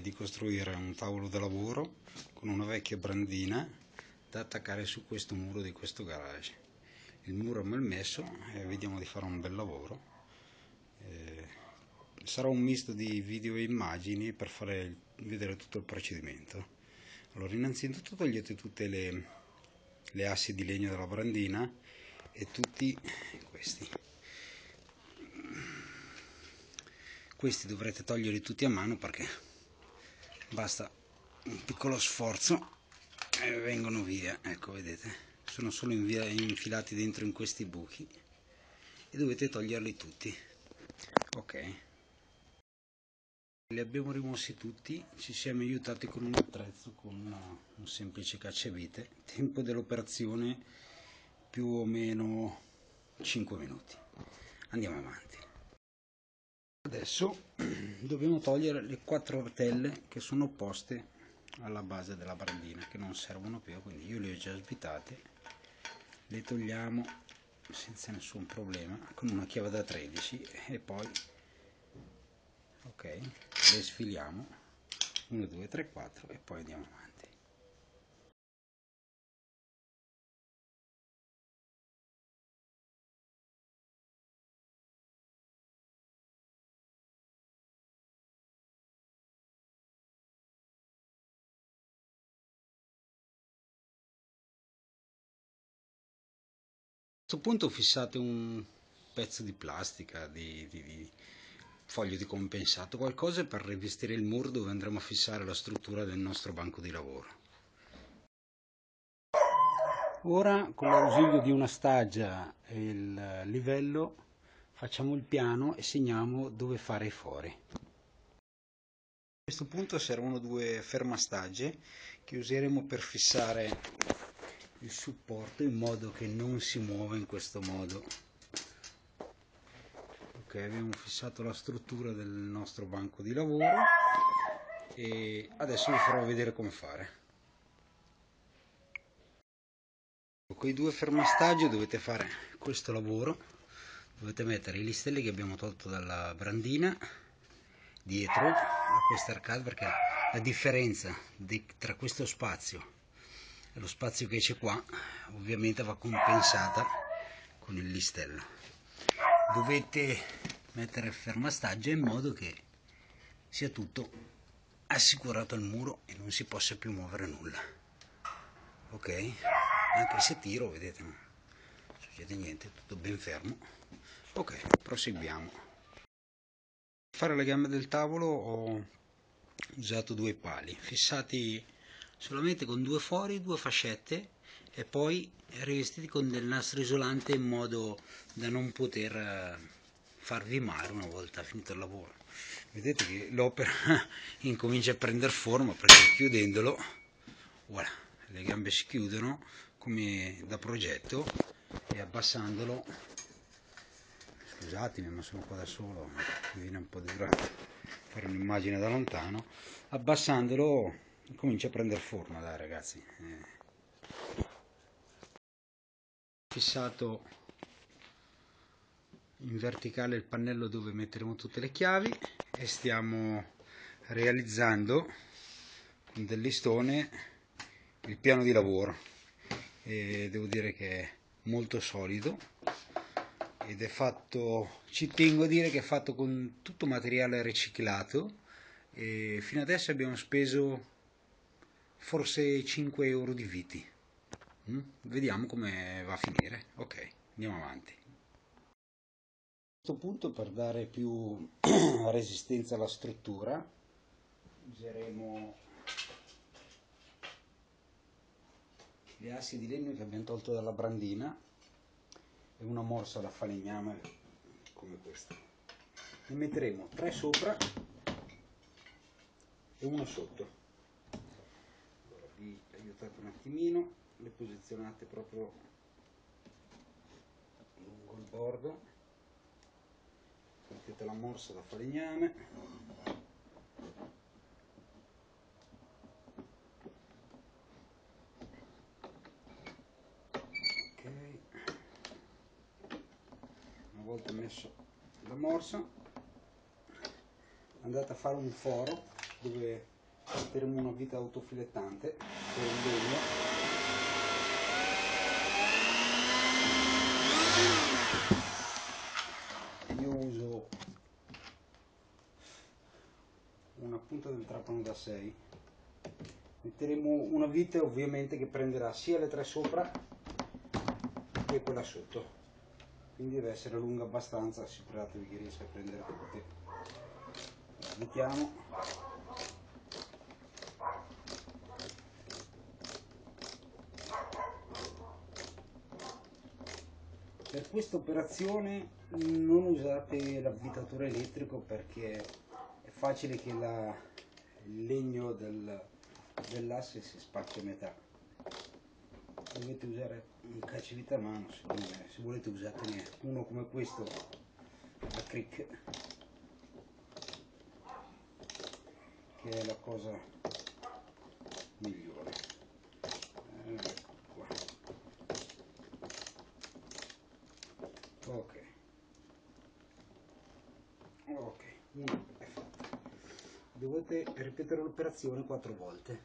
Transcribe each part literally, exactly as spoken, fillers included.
di costruire un tavolo da lavoro con una vecchia brandina da attaccare su questo muro di questo garage. Il muro è malmesso e vediamo di fare un bel lavoro. Eh, sarà un misto di video e immagini per fare vedere tutto il procedimento. Allora, innanzitutto togliete tutte le, le assi di legno della brandina e tutti questi. Questi dovrete toglierli tutti a mano perché basta un piccolo sforzo e vengono via. Ecco, vedete, sono solo infilati dentro in questi buchi e dovete toglierli tutti. Ok, li abbiamo rimossi tutti, ci siamo aiutati con un attrezzo, con una, un semplice cacciavite. Tempo dell'operazione più o meno cinque minuti. Andiamo avanti. Adesso dobbiamo togliere le quattro rotelle che sono poste alla base della brandina, che non servono più, quindi io le ho già svitate. Le togliamo senza nessun problema con una chiave da tredici e poi ok, le sfiliamo uno, due, tre, quattro e poi andiamo avanti. A questo punto fissate un pezzo di plastica, di, di, di foglio di compensato, qualcosa per rivestire il muro dove andremo a fissare la struttura del nostro banco di lavoro. Ora, con l'ausilio di una staggia e il livello, facciamo il piano e segniamo dove fare i fori. A questo punto servono due fermastagge che useremo per fissare il supporto in modo che non si muova in questo modo. Ok, abbiamo fissato la struttura del nostro banco di lavoro e adesso vi farò vedere come fare. Con i due fermastaggi dovete fare questo lavoro, dovete mettere i listelli che abbiamo tolto dalla brandina dietro a questa arcata, perché la differenza di, tra questo spazio e lo spazio che c'è qua ovviamente va compensata con il listello. Dovete mettere il fermastaggio in modo che sia tutto assicurato al muro e non si possa più muovere nulla. Ok, anche se tiro, vedete, non succede niente, tutto ben fermo. Ok, proseguiamo. Per fare le gambe del tavolo ho usato due pali fissati solamente con due fori, due fascette e poi rivestiti con del nastro isolante in modo da non poter farvi male una volta finito il lavoro. Vedete che l'opera incomincia a prendere forma perché chiudendolo, voilà, le gambe si chiudono come da progetto e abbassandolo, scusatemi ma sono qua da solo, mi viene un po' dura fare un'immagine da lontano, abbassandolo comincia a prendere forma, dai ragazzi. Eh. Fissato in verticale il pannello dove metteremo tutte le chiavi e stiamo realizzando con del listone il piano di lavoro e devo dire che è molto solido ed è fatto, ci tengo a dire che è fatto con tutto materiale riciclato e fino adesso abbiamo speso forse cinque euro di viti. Mm? Vediamo come va a finire. Ok, andiamo avanti. A questo punto, per dare più resistenza alla struttura, useremo le assi di legno che abbiamo tolto dalla brandina e una morsa da falegname come questa. Ne metteremo tre sopra e uno sotto. Allora, vi aiutate un attimino, le posizionate proprio lungo il bordo, mettete la morsa da falegname, ok, una volta messo la morsa andate a fare un foro dove metteremo una vite autofilettante per il legno. Io uso una punta del trapano da sei. Metteremo una vite ovviamente che prenderà sia le tre sopra che quella sotto, quindi deve essere lunga abbastanza, assicuratevi che riesca a prendere tutte. La mettiamo. Per questa operazione non usate l'avvitatore elettrico perché è facile che la, il legno del, dell'asse si spacchi a metà. Dovete usare un cacciavite a mano, secondo me. Se volete usatene uno come questo, la Cric, che è la cosa migliore. Ecco qua. Ok, ok, uno è fatto. Dovete ripetere l'operazione quattro volte.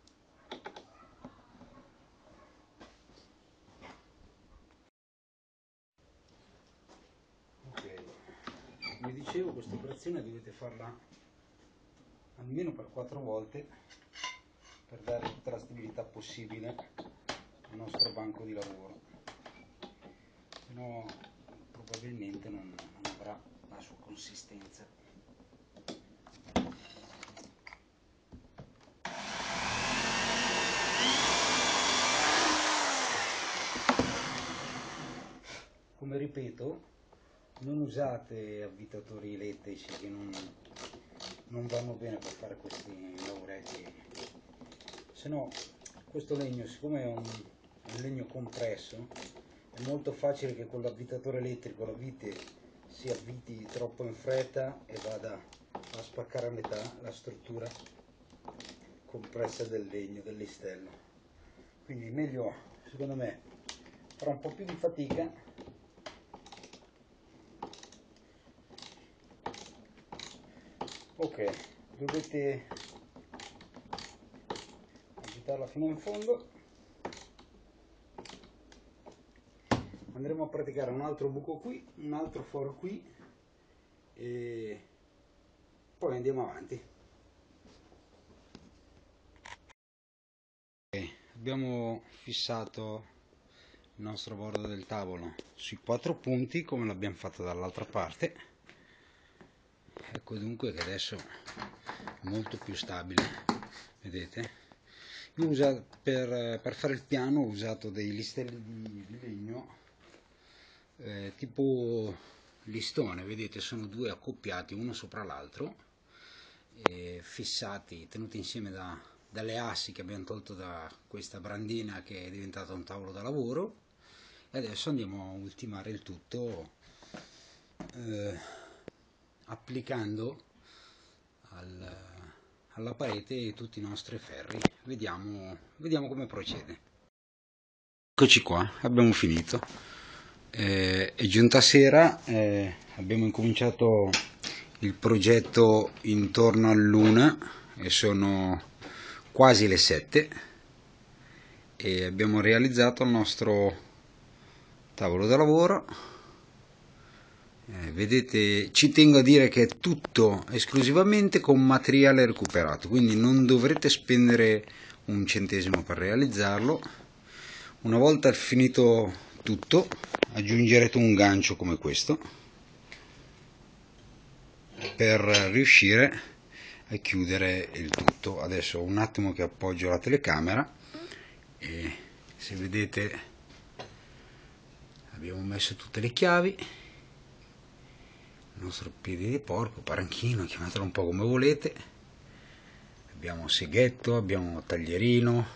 Ok, come dicevo, questa operazione dovete farla almeno per quattro volte per dare tutta la stabilità possibile al nostro banco di lavoro, se no probabilmente non, non avrà la sua consistenza. Come ripeto, non usate avvitatori elettrici che non, non vanno bene per fare questi lavoretti, se no questo legno, siccome è un, un legno compresso, è molto facile che con l'avvitatore elettrico la vite si avviti troppo in fretta e vada a spaccare a metà la struttura compressa del legno, del listello. Quindi meglio, secondo me, fare un po' più di fatica. Ok, dovete agitarla fino in fondo. Andremo a praticare un altro buco qui, un altro foro qui e poi andiamo avanti. Okay, abbiamo fissato il nostro bordo del tavolo sui quattro punti come l'abbiamo fatto dall'altra parte. Ecco dunque che adesso è molto più stabile, vedete? Io usato, per, per fare il piano ho usato dei listelli di, di legno eh, tipo listone, vedete, sono due accoppiati uno sopra l'altro, fissati, tenuti insieme da, dalle assi che abbiamo tolto da questa brandina che è diventata un tavolo da lavoro. E adesso andiamo a ultimare il tutto eh, applicando al, alla parete tutti i nostri ferri. Vediamo, vediamo come procede. Eccoci qua, abbiamo finito. Eh, è giunta sera, eh, abbiamo incominciato il progetto intorno all'una e sono quasi le sette e abbiamo realizzato il nostro tavolo da lavoro. Eh, vedete, ci tengo a dire che è tutto esclusivamente con materiale recuperato, quindi non dovrete spendere un centesimo per realizzarlo. Una volta finito tutto aggiungerete un gancio come questo per riuscire a chiudere il tutto. Adesso un attimo che appoggio la telecamera e se vedete abbiamo messo tutte le chiavi, il nostro piede di porco, paranchino, chiamatelo un po' come volete, abbiamo seghetto, abbiamo taglierino,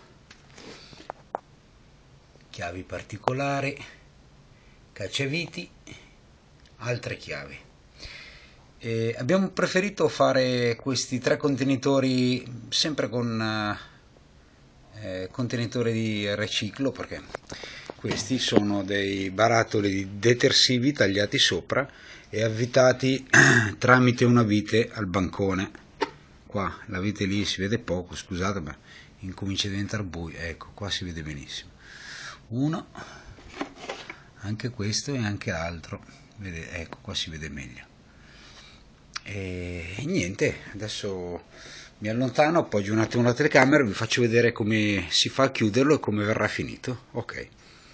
chiavi particolari, cacciaviti, altre chiavi. E abbiamo preferito fare questi tre contenitori sempre con eh, contenitori di riciclo perché questi sono dei barattoli di detersivi tagliati sopra e avvitati tramite una vite al bancone qua la vite lì si vede poco, scusate, ma incomincia a diventare buio. Ecco, qua si vede benissimo. Uno, anche questo e anche l'altro, ecco, qua si vede meglio. E niente, adesso mi allontano, appoggio un attimo la telecamera e vi faccio vedere come si fa a chiuderlo e come verrà finito. Ok.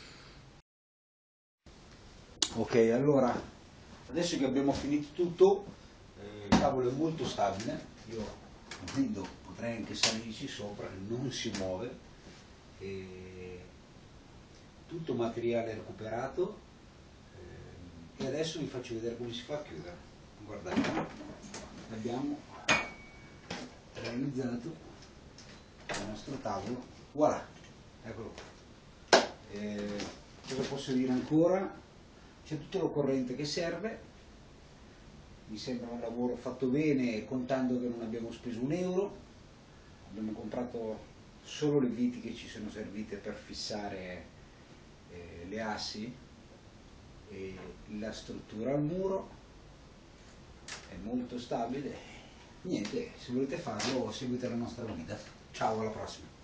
Ok, allora, adesso che abbiamo finito tutto, eh, il tavolo è molto stabile, io volendo potrei anche salirci sopra, non si muove, e tutto materiale recuperato, eh, e adesso vi faccio vedere come si fa a chiudere. Guardate, abbiamo realizzato il nostro tavolo, voilà, eccolo qua. Eh, cosa posso dire ancora? C'è tutto l'occorrente che serve, mi sembra un lavoro fatto bene, contando che non abbiamo speso un euro, abbiamo comprato solo le viti che ci sono servite per fissare eh, le assi e la struttura al muro, è molto stabile. Niente, se volete farlo seguite la nostra guida. Ciao, alla prossima.